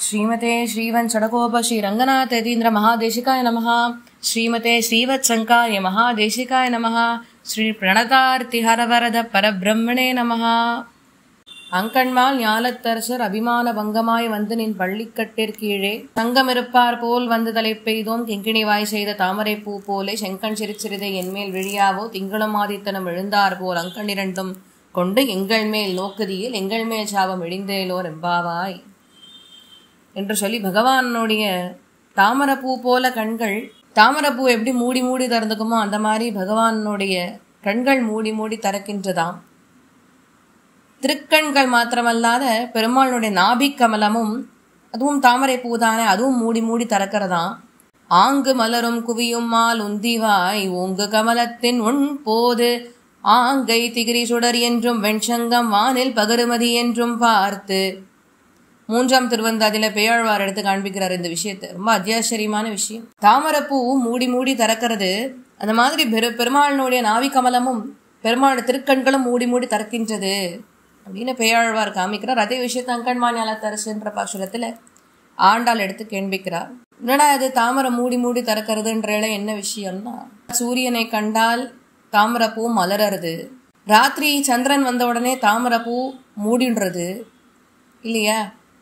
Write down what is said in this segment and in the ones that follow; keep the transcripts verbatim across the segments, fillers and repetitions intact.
श्रीमते श्रीवत्सडकोप श्री रंगनाथ यतीन्द्र महादेशिकाय नमः। श्रीमते श्रीवत्संकाय महादेशिकाय नमः। श्री प्रणतार्तिहरवरद परब्रह्मणे नमः। அங்கண்மால் ஞாலத்தரசர் அபிமான பங்கமாய் வந்து நின் பள்ளிக்கட்டிற்கீழே சங்கமிருப்பார் போல் வந்து தலை பெய்தோம் கிங்கிணிவாய் செய்த தாமரை பூ போலே செங்கண் சிரிச்சிறிதை என்மேல் விழியாவோ திங்களும் ஆதித்தனம் எழுந்தார் போல் அங்கண் இரண்டும் கொண்டு எங்கள் மேல் நோக்குதியில் எங்கள் மேல் சாபம் இழிந்தேலோர் எம்பாவாய் என்று சொல்லி பகவானுடைய தாமரப்பூ போல கண்கள், தாமரப்பூ எப்படி மூடி மூடி திறந்துக்குமோ அந்த மாதிரி பகவானுடைய கண்கள் மூடி மூடி திறக்கின்றதாம். திருக்கண்கள் மாத்திரமல்லாத பெருமாளுடைய நாபி கமலமும் அதுவும் தாமரை பூதானே, அதுவும் மூடி மூடி திறக்கிறதாம். ஆங்கு மலரும் குவியும் மால் உந்திவாய் ஓங்கு கமலத்தின் உன் போது ஆங்கை திகிரி சுடர் என்றும் வெண்சங்கம் வானில் பகருமதி என்றும் பார்த்து. மூன்றாம் திருவந்தாதில பேயாழ்வார் எடுத்து காண்பிக்கிறார் இந்த விஷயத்தை. ரொம்ப அத்தியாச்சரியமான விஷயம். தாமரப்பூ மூடி மூடி திறக்கிறது, அந்த மாதிரி பெரு பெருமாளினுடைய நாவி கமலமும் பெருமாளுடைய திருக்கண்களும் மூடி மூடி திறக்கின்றது அப்படின்னு பேயாழ்வார் காமிக்கிறார். அதே விஷயத்தை அங்கண்மால் ஞாலத்தரசுன்ற பாசுரத்துல ஆண்டாள் எடுத்து கேள்விக்கிறார். என்னடா அது தாமரை மூடி மூடி திறக்கிறதுன்ற என்ன விஷயம்னா, சூரியனை கண்டால் தாமரப்பூ மலரறது, ராத்திரி சந்திரன் வந்த உடனே தாமரப்பூ மூடின்றது இல்லையா?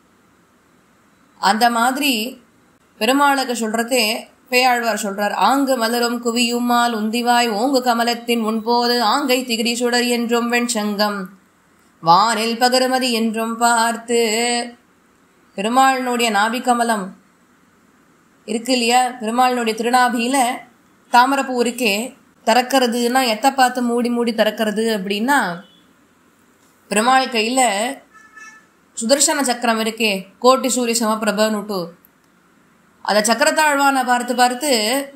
அந்த மாதிரி பெருமாளுக்கு சொல்றதே பேயாழ்வார் சொல்றார். ஆங்கு மலரும் குவியுமால் உந்திவாய் ஓங்கு கமலத்தின் முன்போது ஆங்கை திகிரி சுடர் என்றும் வெண்சங்கம் வானில் பகருமதி என்றும் பார்த்து. பெருமாளினுடைய நாபி கமலம் இருக்கு இல்லையா, பெருமாளினுடைய திருநாபியில தாமரப்பூ இருக்கே, திறக்கிறதுனா எத்தை பார்த்து மூடி மூடி திறக்கிறது அப்படின்னா, பெருமாள் கையில சுதர்சன சக்கரம் இருக்கே, கோட்டி சூரிய சமப்பிரபன்னுட்டு, அதை சக்கரத்தாழ்வான பார்த்து பார்த்து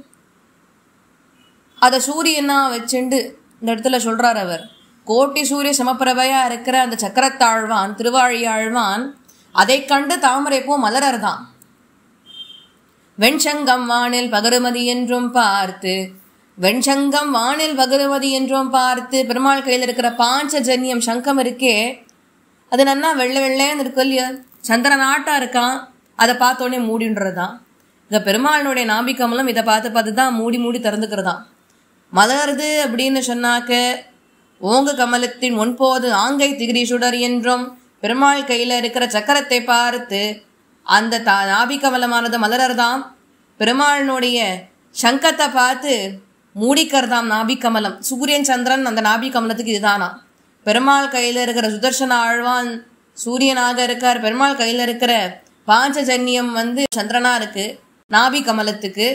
அதை சூரியனா வச்சுண்டு இந்த இடத்துல சொல்றார் அவர். கோட்டி சூரிய சமப்பிரபையா இருக்கிற அந்த சக்கரத்தாழ்வான் திருவாழியாழ்வான் அதை கண்டு தாமரை பூ மலரர்தான். வெண்சங்கம் வானில் பகருமதி என்றும் பார்த்து, வெண்சங்கம் வானில் பகருமதி என்றும் பார்த்து. பெருமாள் கையில் இருக்கிற பாஞ்சஜன்யம் சங்கம் இருக்கே, அது நன்னா வெள்ளை வெள்ளைன்னு இருக்கு இல்லையா, சந்திரநாட்டா இருக்கான், அதை பார்த்தோடனே மூடின்றதுதான். இந்த பெருமாளுடைய நாபிக்கமலம் இதை பார்த்து பார்த்து தான் மூடி மூடி திறந்துக்கிறதாம். மலருது அப்படின்னு சொன்னாக்க ஓங்கு கமலத்தின் ஒன்போது ஆங்கை திகிரி சுடர் என்றும், பெருமாள் கையில இருக்கிற சக்கரத்தை பார்த்து அந்த தா நாபிக்கமலமானது மலரர்தாம். பெருமாளினுடைய சங்கத்தை பார்த்து மூடிக்கிறதாம் நாபிக்கமலம். சூரியன் சந்திரன் அந்த நாபிக்கமலத்துக்கு இதுதானா. பெருமாள் கையில இருக்கிற சுதர்சன ஆழ்வான் சூரியனாக இருக்கார், பெருமாள் கையில இருக்கிற பாஞ்சஜன்யம் வந்து சந்திரனா இருக்கு நாபி கமலத்துக்கு.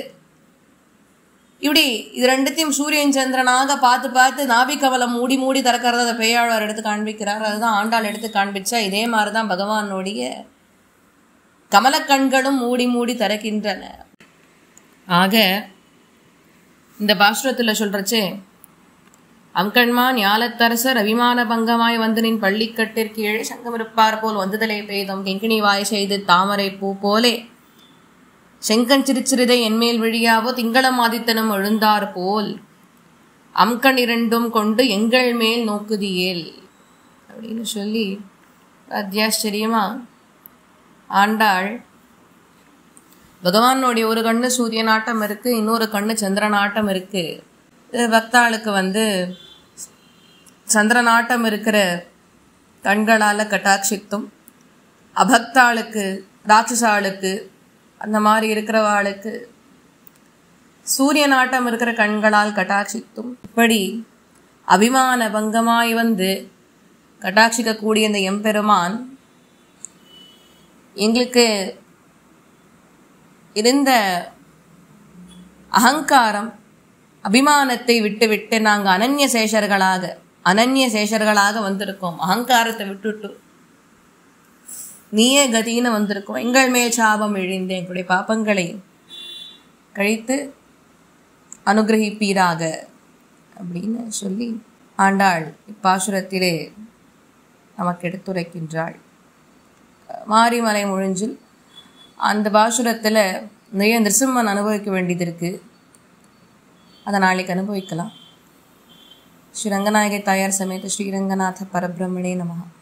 இப்படி இது ரெண்டுத்தையும் சூரியன் சந்திரனாக பார்த்து பார்த்து நாபி கமலம் மூடி மூடி திறக்கிறத பேயாழ்வார் எடுத்து காண்பிக்கிறார். அதுதான் ஆண்டாள் எடுத்து காண்பிச்சா. இதே மாதிரிதான் பகவானுடைய கமலக்கண்களும் மூடி மூடி திறக்கின்றன. ஆக இந்த பாசுரத்துல சொல்றச்சே, அங்கண்மான் ஞாலத்தரசர் அபிமான பங்கமாய் வந்து நின் பள்ளிக்கட்டிற்கீழே சங்கமிருப்பார் போல் வந்துதலை பெய்தோம் கிங்கிணிவாய் செய்து தாமரை பூ போலே செங்கண் சிரிச்சிறிதை என்மேல் விழியாவோ திங்களம் ஆதித்தனம் எழுந்தார் போல் அம்கண் இரண்டும் கொண்டு எங்கள் மேல் நோக்குதியேல் அப்படின்னு சொல்லி அத்தியாச்சரியமா ஆண்டாள் பகவானுடைய ஒரு கண்ணு சூரியனாட்டம் இருக்கு, இன்னொரு கண்ணு சந்திரனாட்டம் இருக்கு. பக்தாளுக்கு வந்து சந்திரநாட்டம் இருக்கிற கண்களால் கட்டாட்சித்தும், அபக்தாளுக்கு ராட்சசாளுக்கு அந்த மாதிரி இருக்கிறவாளுக்கு சூரிய நாட்டம் இருக்கிற கண்களால் கட்டாட்சித்தும், இப்படி அபிமான பங்கமாய் வந்து கட்டாட்சிக்கக்கூடிய இந்த எம்பெருமான் எங்களுக்கு இருந்த அகங்காரம் அபிமானத்தை விட்டு விட்டு நாங்கள் அனன்ய சேஷர்களாக அனன்ய சேஷர்களாக வந்திருக்கோம். அகங்காரத்தை விட்டுட்டு நீயே கதின்னு வந்திருக்கோம். எங்கள் மேல் சாபம் இழிந்து எங்களுடைய பாப்பங்களை கழித்து அனுகிரகிப்பீராக அப்படின்னு சொல்லி ஆண்டாள் இப்பாசுரத்திலே நமக்கு எடுத்துரைக்கின்றாள். மாரிமலை முழிஞ்சில் அந்த பாசுரத்தில் நிறைய நிருசிம்மன் அனுபவிக்க வேண்டியது இருக்குது. அதை நாளைக்கு அனுபவிக்கலாம். ஸ்ரீ ரங்கநாயகி தாயார் சமேத ஸ்ரீரங்கநாத பரபிரம்மணே நமஹ.